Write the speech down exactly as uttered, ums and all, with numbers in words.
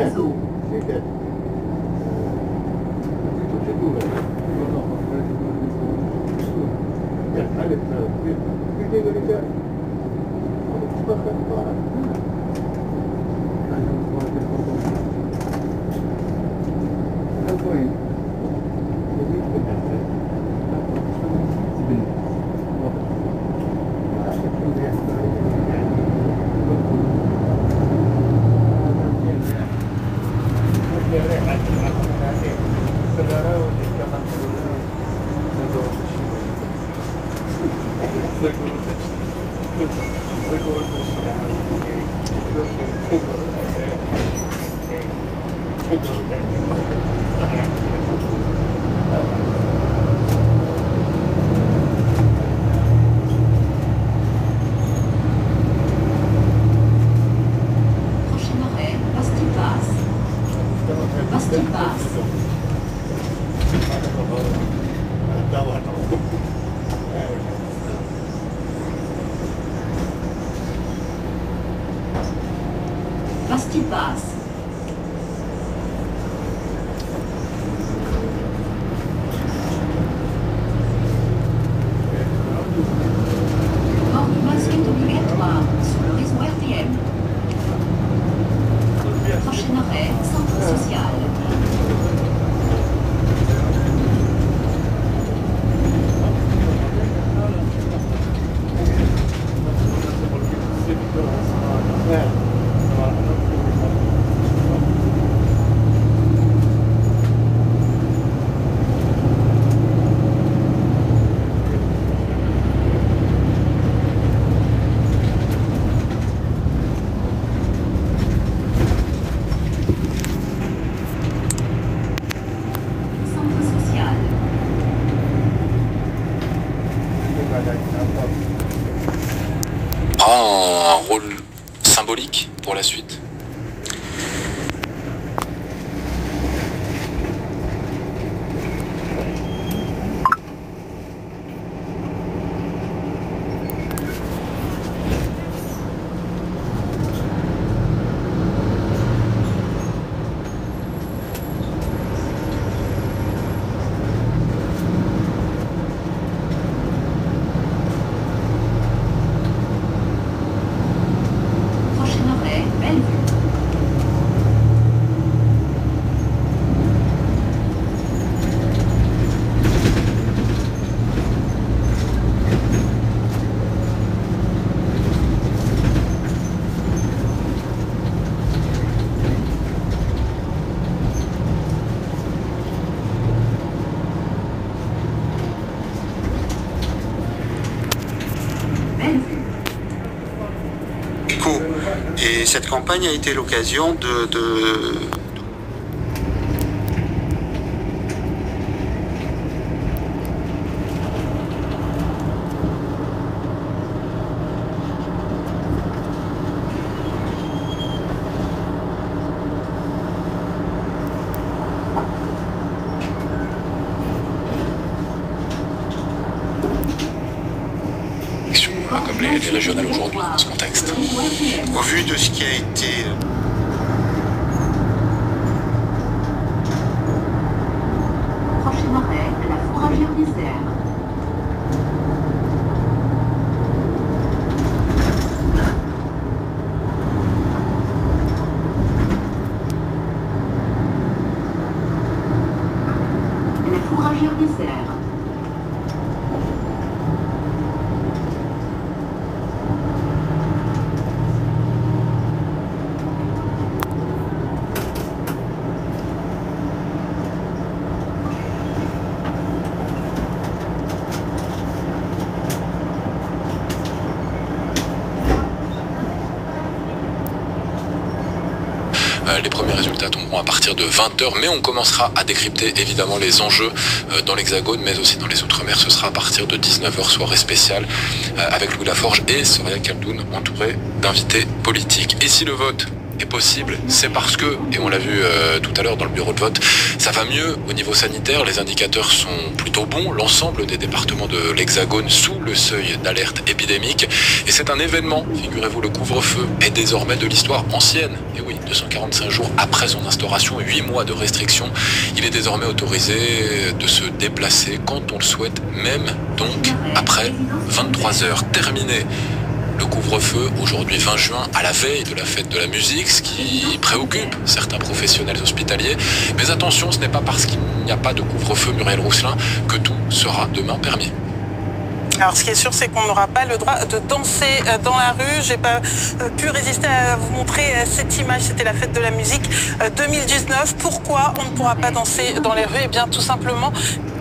réseau. Un rôle symbolique pour la suite. Et cette campagne a été l'occasion de, de... comme les, les régionales aujourd'hui dans ce contexte. Au vu de ce qui a été Prochain arrêt, la Fourragère d'Isère. La Fourragère d'Isère. Les premiers résultats tomberont à partir de vingt heures, mais on commencera à décrypter évidemment les enjeux dans l'Hexagone, mais aussi dans les Outre-mer. Ce sera à partir de dix-neuf heures, soirée spéciale avec Louis Laforge et Soria Khaldoun, entouré d'invités politiques. Et si le vote est possible, c'est parce que, et on l'a vu euh, tout à l'heure dans le bureau de vote, ça va mieux au niveau sanitaire, les indicateurs sont plutôt bons, l'ensemble des départements de l'Hexagone sous le seuil d'alerte épidémique, et c'est un événement, figurez-vous, le couvre-feu est désormais de l'histoire ancienne, et oui, deux cent quarante-cinq jours après son instauration, huit mois de restrictions, il est désormais autorisé de se déplacer quand on le souhaite, même donc après vingt-trois heures. Terminé le couvre-feu, aujourd'hui vingt juin, à la veille de la fête de la musique, ce qui préoccupe certains professionnels hospitaliers. Mais attention, ce n'est pas parce qu'il n'y a pas de couvre-feu, Muriel Rousselin, que tout sera demain permis. Alors ce qui est sûr, c'est qu'on n'aura pas le droit de danser dans la rue. J'ai pas pu résister à vous montrer cette image, c'était la fête de la musique deux mille dix-neuf. Pourquoi on ne pourra pas danser dans les rues? Eh bien tout simplement